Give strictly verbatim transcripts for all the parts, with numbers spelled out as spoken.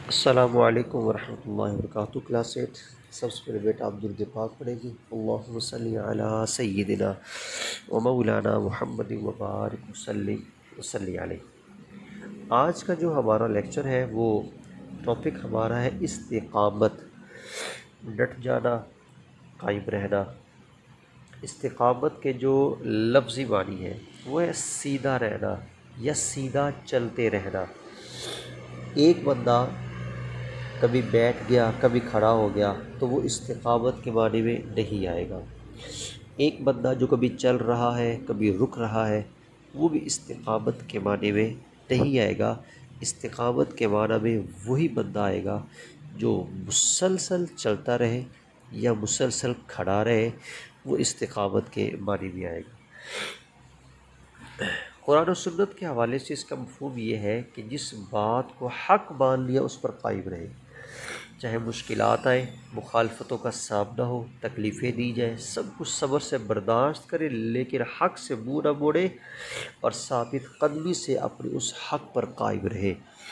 अस्सलामु अलैकुम वरहमतुल्लाहि वबरकातुहू। क्लास एट सबसे पहले बेटा आप दुरूद पाक पढ़ेगी। अल्लाहुम्मा सल्ली अला सय्यिदिना व मौलाना मुहम्मद व बारिक वसल्लिम वसल्ली अलैहि। आज का जो हमारा लेक्चर है वो टॉपिक हमारा है इस्तिकामत, डट जाना, कायम रहना। इस्तिकामत के जो लफ्ज़ी मानी है वो है सीधा रहना या सीधा चलते रहना। एक बंदा कभी बैठ गया कभी खड़ा हो गया तो वो इस्तिकामत के मानी में नहीं आएगा। एक बंदा जो कभी चल रहा है कभी रुक रहा है वो भी इस्तिकामत के मानी में नहीं आएगा। इस्तिकामत के माना में वही बंदा आएगा जो मुसलसल चलता रहे या मुसलसल खड़ा रहे, वो इस्तिकामत के मानी में आएगा। कुरान और सुन्नत के हवाले से इसका मफ़हूम ये है कि जिस बात को हक़ मान लिया उस पर कायम रहे, चाहे मुश्किलात आए, मुखालफतों का सामना हो, तकलीफ़ें दी जाए, सब कुछ सब्र से बर्दाश्त करे, लेकिन हक़ से मुँह न मोड़े और साबित कदमी से अपने उस हक़ पर कायम रहे।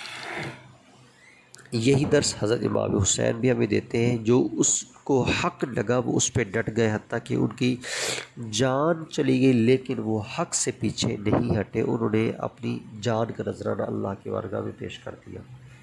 यही दर्स हज़रत इमाम हुसैन भी हमें देते हैं। जो उसको हक़ लगा वो उस पर डट गए, हत्ता कि उनकी जान चली गई लेकिन वो हक़ से पीछे नहीं हटे। उन्होंने अपनी जान का नजराना अल्लाह की बारगाह में पेश कर दिया।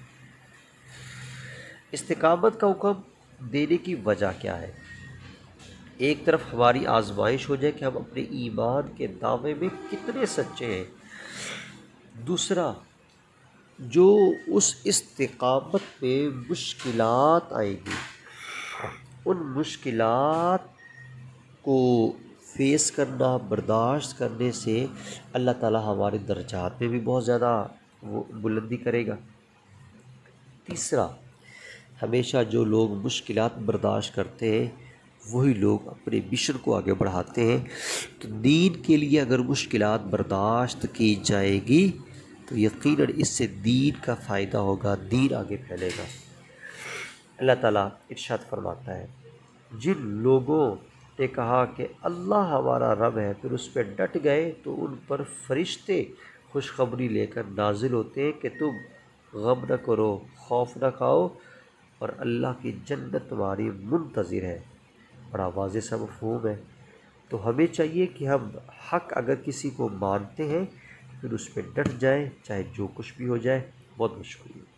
इस्तिकामत का हुक्म देने की वजह क्या है? एक तरफ हमारी आजमाइश हो जाए कि हम अपने ईमान के दावे में कितने सच्चे हैं। दूसरा, जो उस इस्तिकामत पे मुश्किलात आएगी उन मुश्किलात को फेस करना, बर्दाश्त करने से अल्लाह ताला हमारे दर्जात में भी बहुत ज़्यादा वो बुलंदी करेगा। तीसरा, हमेशा जो लोग मुश्किलात बर्दाश्त करते हैं वही लोग अपने मिशन को आगे बढ़ाते हैं। तो दीन के लिए अगर मुश्किलात बर्दाश्त की जाएगी तो यकीनन इससे दीन का फ़ायदा होगा, दीन आगे फैलेगा। अल्लाह ताला इरशाद फरमाता है, जिन लोगों ने कहा कि अल्लाह हमारा रब है फिर उस पर डट गए तो उन पर फरिश्ते खुशखबरी लेकर नाजिल होते हैं कि तुम गम न करो, खौफ न खाओ और अल्लाह की जन्नत तुम्हारी मुंतज़िर है। बड़ा वाज़ेह सा मफ़हूम है। तो हमें चाहिए कि हम हक़ अगर किसी को मानते हैं फिर उस पर डट जाए, चाहे जो कुछ भी हो जाए। बहुत बहुत शुक्रिया।